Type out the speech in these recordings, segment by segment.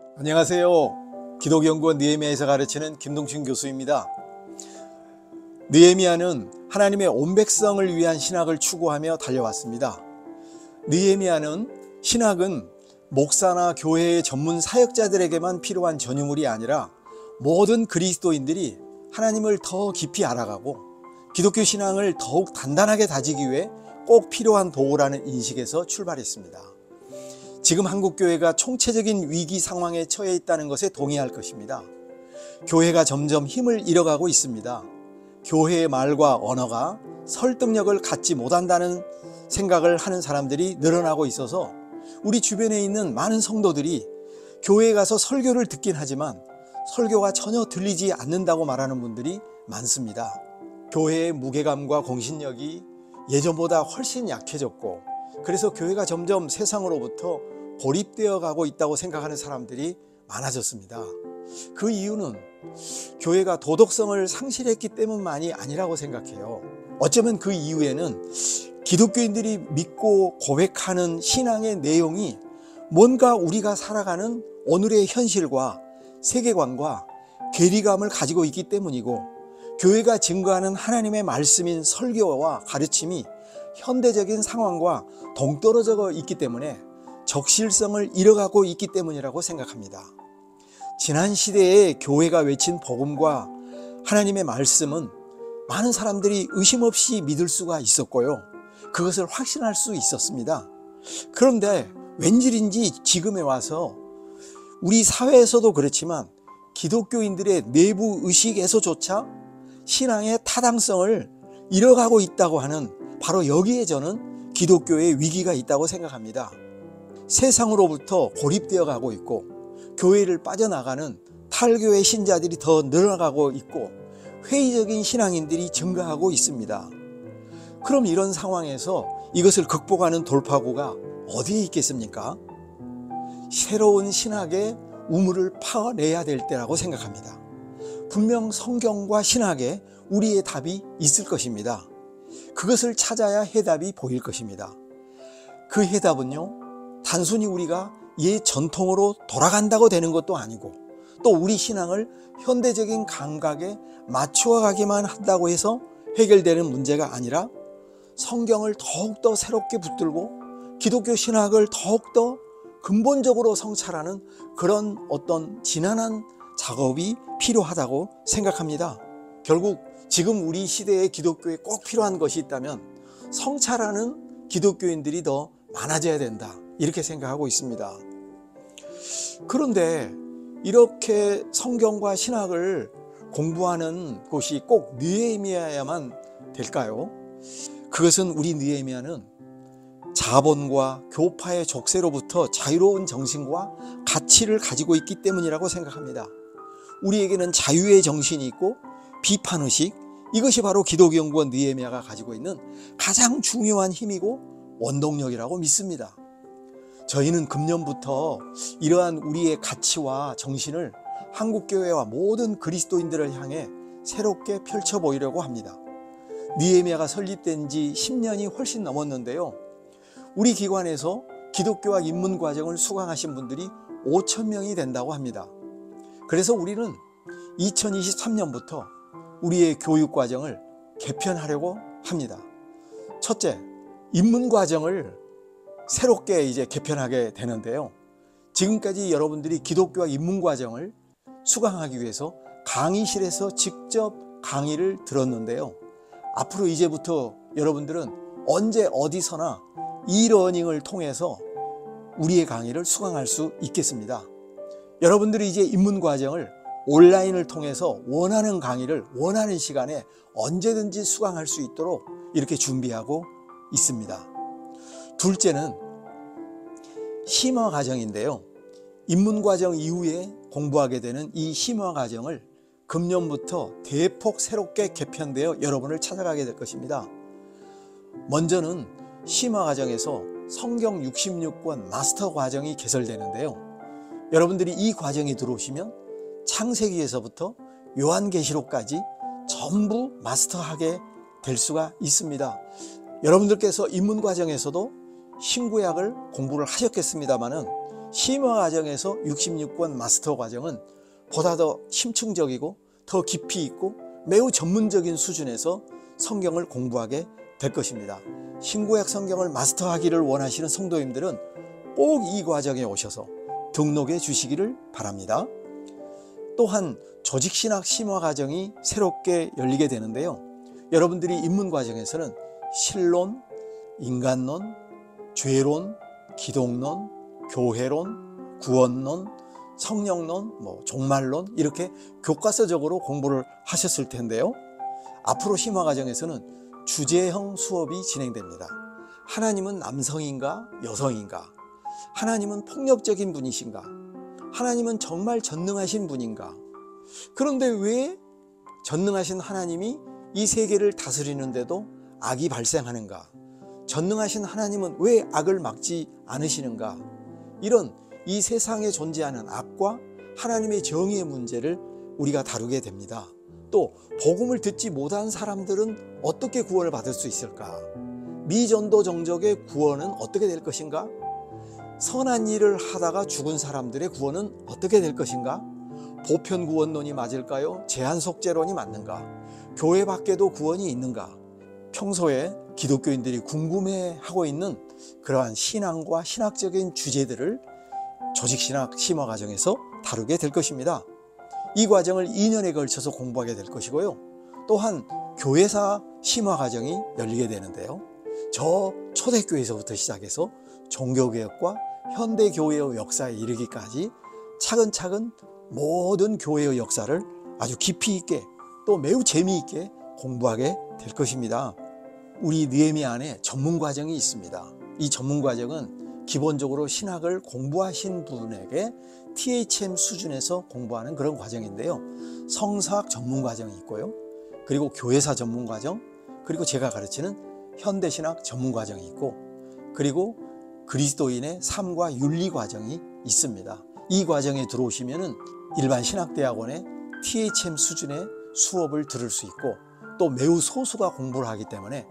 안녕하세요. 기독연구원 느헤미야에서 가르치는 김동춘 교수입니다. 느헤미야는 하나님의 온 백성을 위한 신학을 추구하며 달려왔습니다. 느헤미야는 신학은 목사나 교회의 전문 사역자들에게만 필요한 전유물이 아니라 모든 그리스도인들이 하나님을 더 깊이 알아가고 기독교 신앙을 더욱 단단하게 다지기 위해 꼭 필요한 도구라는 인식에서 출발했습니다. 지금 한국교회가 총체적인 위기 상황에 처해 있다는 것에 동의할 것입니다. 교회가 점점 힘을 잃어가고 있습니다. 교회의 말과 언어가 설득력을 갖지 못한다는 생각을 하는 사람들이 늘어나고 있어서 우리 주변에 있는 많은 성도들이 교회에 가서 설교를 듣긴 하지만 설교가 전혀 들리지 않는다고 말하는 분들이 많습니다. 교회의 무게감과 공신력이 예전보다 훨씬 약해졌고, 그래서 교회가 점점 세상으로부터 고립되어 가고 있다고 생각하는 사람들이 많아졌습니다. 그 이유는 교회가 도덕성을 상실했기 때문만이 아니라고 생각해요. 어쩌면 그 이유에는 기독교인들이 믿고 고백하는 신앙의 내용이 뭔가 우리가 살아가는 오늘의 현실과 세계관과 괴리감을 가지고 있기 때문이고, 교회가 증거하는 하나님의 말씀인 설교와 가르침이 현대적인 상황과 동떨어져 있기 때문에 적실성을 잃어가고 있기 때문이라고 생각합니다. 지난 시대에 교회가 외친 복음과 하나님의 말씀은 많은 사람들이 의심 없이 믿을 수가 있었고요, 그것을 확신할 수 있었습니다. 그런데 웬일인지 지금에 와서 우리 사회에서도 그렇지만 기독교인들의 내부 의식에서조차 신앙의 타당성을 잃어가고 있다고 하는, 바로 여기에 저는 기독교의 위기가 있다고 생각합니다. 세상으로부터 고립되어 가고 있고 교회를 빠져나가는 탈교의 신자들이 더 늘어나고 있고 회의적인 신앙인들이 증가하고 있습니다. 그럼 이런 상황에서 이것을 극복하는 돌파구가 어디에 있겠습니까? 새로운 신학의 우물을 파내야 될 때라고 생각합니다. 분명 성경과 신학에 우리의 답이 있을 것입니다. 그것을 찾아야 해답이 보일 것입니다. 그 해답은요, 단순히 우리가 옛 전통으로 돌아간다고 되는 것도 아니고, 또 우리 신앙을 현대적인 감각에 맞추어 가기만 한다고 해서 해결되는 문제가 아니라 성경을 더욱더 새롭게 붙들고 기독교 신학을 더욱더 근본적으로 성찰하는 그런 어떤 지난한 작업이 필요하다고 생각합니다. 결국 지금 우리 시대의 기독교에 꼭 필요한 것이 있다면 성찰하는 기독교인들이 더 많아져야 된다, 이렇게 생각하고 있습니다. 그런데 이렇게 성경과 신학을 공부하는 곳이 꼭 느헤미야야만 될까요? 그것은 우리 느헤미야는 자본과 교파의 족쇄로부터 자유로운 정신과 가치를 가지고 있기 때문이라고 생각합니다. 우리에게는 자유의 정신이 있고 비판의식, 이것이 바로 기독연구원 느헤미야가 가지고 있는 가장 중요한 힘이고 원동력이라고 믿습니다. 저희는 금년부터 이러한 우리의 가치와 정신을 한국교회와 모든 그리스도인들을 향해 새롭게 펼쳐 보이려고 합니다. 느헤미야가 설립된 지 10년이 훨씬 넘었는데요, 우리 기관에서 기독교학 입문 과정을 수강하신 분들이 5,000명이 된다고 합니다. 그래서 우리는 2023년부터 우리의 교육 과정을 개편하려고 합니다. 첫째, 입문 과정을 새롭게 이제 개편하게 되는데요, 지금까지 여러분들이 기독교학 입문 과정을 수강하기 위해서 강의실에서 직접 강의를 들었는데요, 앞으로 이제부터 여러분들은 언제 어디서나 이러닝을 통해서 우리의 강의를 수강할 수 있겠습니다. 여러분들이 이제 입문 과정을 온라인을 통해서 원하는 강의를 원하는 시간에 언제든지 수강할 수 있도록 이렇게 준비하고 있습니다. 둘째는 심화 과정인데요, 입문 과정 이후에 공부하게 되는 이 심화 과정을 금년부터 대폭 새롭게 개편되어 여러분을 찾아가게 될 것입니다. 먼저는 심화 과정에서 성경 66권 마스터 과정이 개설되는데요, 여러분들이 이 과정에 들어오시면 창세기에서부터 요한계시록까지 전부 마스터하게 될 수가 있습니다. 여러분들께서 입문 과정에서도 신구약을 공부를 하셨겠습니다마는 심화 과정에서 66권 마스터 과정은 보다 더 심층적이고 더 깊이 있고 매우 전문적인 수준에서 성경을 공부하게 될 것입니다. 신구약 성경을 마스터하기를 원하시는 성도님들은 꼭 이 과정에 오셔서 등록해 주시기를 바랍니다. 또한 조직신학 심화 과정이 새롭게 열리게 되는데요. 여러분들이 입문 과정에서는 신론, 인간론, 죄론, 기독론, 교회론, 구원론, 성령론, 종말론 이렇게 교과서적으로 공부를 하셨을 텐데요. 앞으로 심화 과정에서는 주제형 수업이 진행됩니다. 하나님은 남성인가 여성인가? 하나님은 폭력적인 분이신가? 하나님은 정말 전능하신 분인가? 그런데 왜 전능하신 하나님이 이 세계를 다스리는데도 악이 발생하는가? 전능하신 하나님은 왜 악을 막지 않으시는가? 이런 이 세상에 존재하는 악과 하나님의 정의의 문제를 우리가 다루게 됩니다. 또 복음을 듣지 못한 사람들은 어떻게 구원을 받을 수 있을까? 미전도 정적의 구원은 어떻게 될 것인가? 선한 일을 하다가 죽은 사람들의 구원은 어떻게 될 것인가? 보편 구원론이 맞을까요? 제한 속죄론이 맞는가? 교회 밖에도 구원이 있는가? 평소에 기독교인들이 궁금해하고 있는 그러한 신앙과 신학적인 주제들을 조직신학 심화 과정에서 다루게 될 것입니다. 이 과정을 2년에 걸쳐서 공부하게 될 것이고요. 또한 교회사 심화 과정이 열리게 되는데요. 저 초대교회에서부터 시작해서 종교개혁과 현대교회의 역사에 이르기까지 차근차근 모든 교회의 역사를 아주 깊이 있게 또 매우 재미있게 공부하게 될 것입니다. 우리 느헤미야 안에 전문 과정이 있습니다. 이 전문 과정은 기본적으로 신학을 공부하신 분에게 THM 수준에서 공부하는 그런 과정인데요. 성서학 전문 과정이 있고요. 그리고 교회사 전문 과정, 그리고 제가 가르치는 현대신학 전문 과정이 있고, 그리고 그리스도인의 삶과 윤리 과정이 있습니다. 이 과정에 들어오시면은 일반 신학대학원의 THM 수준의 수업을 들을 수 있고, 또 매우 소수가 공부를 하기 때문에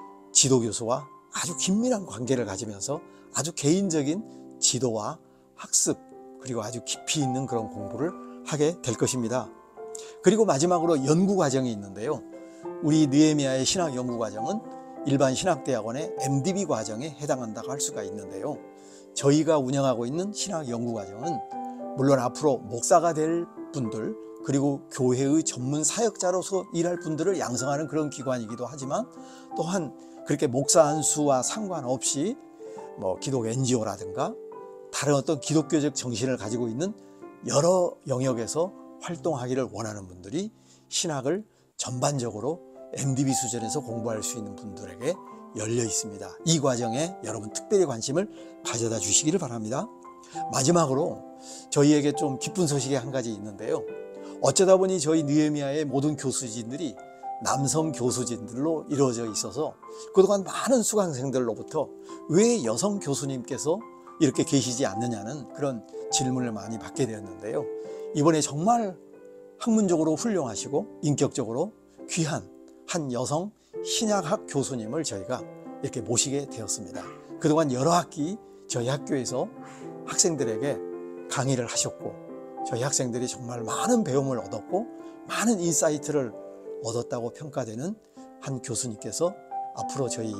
지도교수와 아주 긴밀한 관계를 가지면서 아주 개인적인 지도와 학습, 그리고 아주 깊이 있는 그런 공부를 하게 될 것입니다. 그리고 마지막으로 연구 과정이 있는데요. 우리 느헤미야의 신학 연구 과정은 일반 신학대학원의 MDB 과정에 해당한다고 할 수가 있는데요. 저희가 운영하고 있는 신학 연구 과정은 물론 앞으로 목사가 될 분들, 그리고 교회의 전문 사역자로서 일할 분들을 양성하는 그런 기관이기도 하지만, 또한 그렇게 목사 한 수와 상관없이 기독 NGO라든가 다른 어떤 기독교적 정신을 가지고 있는 여러 영역에서 활동하기를 원하는 분들이 신학을 전반적으로 MDB 수준에서 공부할 수 있는 분들에게 열려 있습니다. 이 과정에 여러분 특별히 관심을 가져다 주시기를 바랍니다. 마지막으로 저희에게 좀 기쁜 소식이 한 가지 있는데요. 어쩌다 보니 저희 느헤미야의 모든 교수진들이 남성 교수진들로 이루어져 있어서 그동안 많은 수강생들로부터 왜 여성 교수님께서 이렇게 계시지 않느냐는 그런 질문을 많이 받게 되었는데요. 이번에 정말 학문적으로 훌륭하시고 인격적으로 귀한 한 여성 신약학 교수님을 저희가 이렇게 모시게 되었습니다. 그동안 여러 학기 저희 학교에서 학생들에게 강의를 하셨고, 저희 학생들이 정말 많은 배움을 얻었고 많은 인사이트를 얻었다고 평가되는 한 교수님께서 앞으로 저희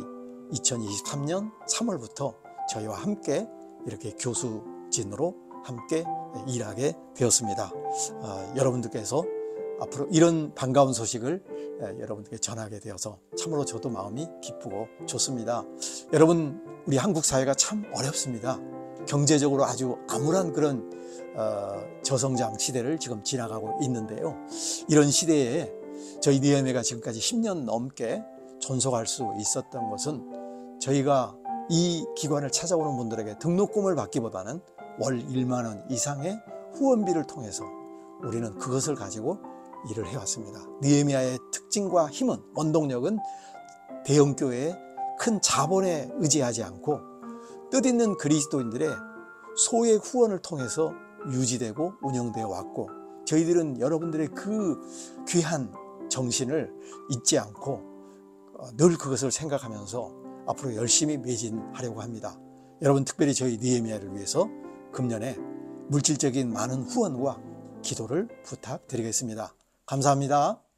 2023년 3월부터 저희와 함께 이렇게 교수진으로 함께 일하게 되었습니다. 여러분들께서 앞으로 이런 반가운 소식을 여러분들께 전하게 되어서 참으로 저도 마음이 기쁘고 좋습니다. 여러분, 우리 한국 사회가 참 어렵습니다. 경제적으로 아주 암울한 그런 저성장 시대를 지금 지나가고 있는데요. 이런 시대에 저희 느헤미야가 지금까지 10년 넘게 존속할 수 있었던 것은 저희가 이 기관을 찾아오는 분들에게 등록금을 받기보다는 월 1만 원 이상의 후원비를 통해서 우리는 그것을 가지고 일을 해왔습니다. 느헤미야의 특징과 힘은, 원동력은 대형교회의 큰 자본에 의지하지 않고 뜻있는 그리스도인들의 소액 후원을 통해서 유지되고 운영되어 왔고, 저희들은 여러분들의 그 귀한 정신을 잊지 않고 늘 그것을 생각하면서 앞으로 열심히 매진하려고 합니다. 여러분, 특별히 저희 느헤미야를 위해서 금년에 물질적인 많은 후원과 기도를 부탁드리겠습니다. 감사합니다.